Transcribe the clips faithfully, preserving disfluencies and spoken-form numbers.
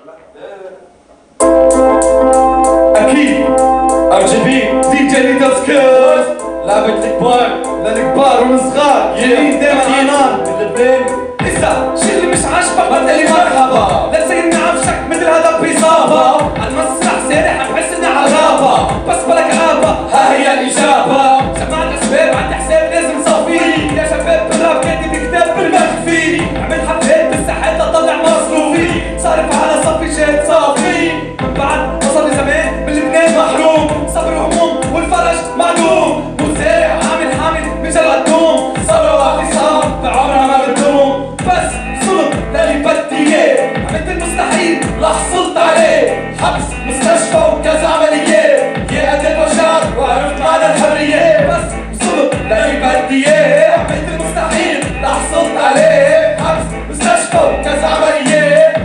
اكيد ار جي بي دي جي ليدر سكيلز لعبة الكبار للكبار والصغار جايين دايما على نار الاثنين لسه شي اللي مش عاجبك ما تقلي مرحبا لا تسيرني عفشك مثل هذا بإصابة على المسرح سارح عم بحس اني على الغابة بس بلك عابة ها هي الإجابة سمعت شباب عندي حساب لازم صافيه يا شباب بالراب كاتب كتاب بالمخفي عملت حفلات بالساحات لطلع مصروفي صارف على صفي شات صافي من بعد وصل زمان باللبنان محروم صبر وهموم والفرج معدوم مزارع عامل حامل مجال قدوم ثروة واعتصام بعمرها ما بتدوم بس صلب للي بدي اياه عملت المستحيل لحصلت عليه حبس مستشفى وكذا عمليات يا قتل وشعر وعرفت معنى الحرية بس صلب للي بدي اياه عملت المستحيل لحصلت عليه حبس مستشفى وكذا عمليات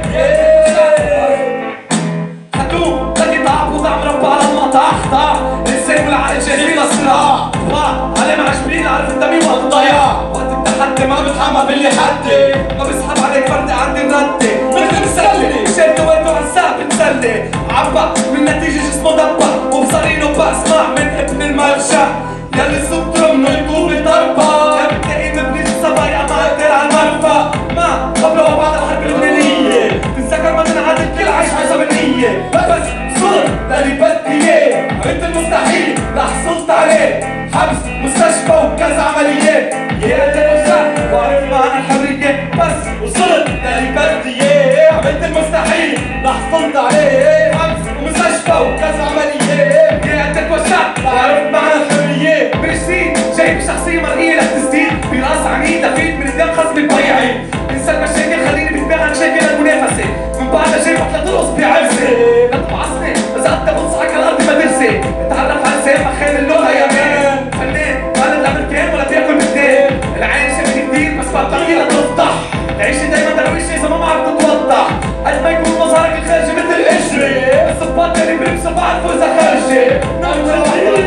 هدوم لكن ضعف وضع مربى على المقطع احطع الانسان والعقل جاهزين للصراع علي مع جبريل عارف الدمي وقت الضياع وقت التحدي ما بتحمى باللي حدي ما بسحب عليك فردي عندي ردي مثل مسلي شلته وانتو عن ساعة بتسلي عبق من نتيجة جسمه دبق وبصارينه بسمع من ابن المرجع ياللي صبته منه يطوب الضربة يا بتلاقي مبني الصبايا ما قدر على المرفأ ما قبله وبعد الحرب اللبنانية تنذكر ما تنعاد الكل عايش عايشة بالنية بس صرت للي بدي اياه عملت المستحيل لحصلت عليه حبس مستشفى وكذا عمليات يا قتل وشعر وعرف معنى الحرية بس وصلت للي بدي اياه عملت المستحيل لحصلت عليه حبس ومستشفى وكذا عمليات يا قتل وشعر وعرف معنى الحرية برشيد جايب شخصية مرئية للتسديد براس عنيد لفيت من قدام خصمي بضيعي انسى المشاكل خليني بدماغك شايفين المنافسة من بعدها جايبك لترقص بعرسة لا تبعصني بس انت بنصحك على الارض مدرسة اتعرف على لسان مخان اللغة يا مان فنان ما لا امريكان ولا بياكل بلدان العين شافت كتير بس بطلقي لا تفضح تعيشي دايما درويش اذا ما بعرف تتوضح قد ما يكون مظهرك الخارجي مثل القشرة الصباط اللي بلبسوا بعرفوا اذا خارجة نرجع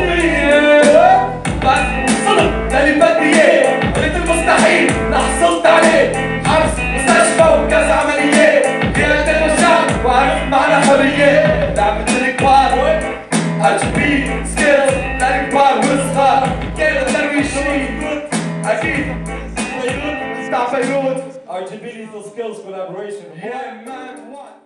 بس صدق للي بدي اياه عملت المستحيل لحصلت عليه حبس مستشفى وكذا عمليات يا قتل وشعر وعرفت معنى حرية لعبة الكبار ار جي بي سكيلز للكبار والصغار كانوا درويشين اكيد بتاع فيروز ار جي بي Lethal Skills collaboration. Yeah man, what?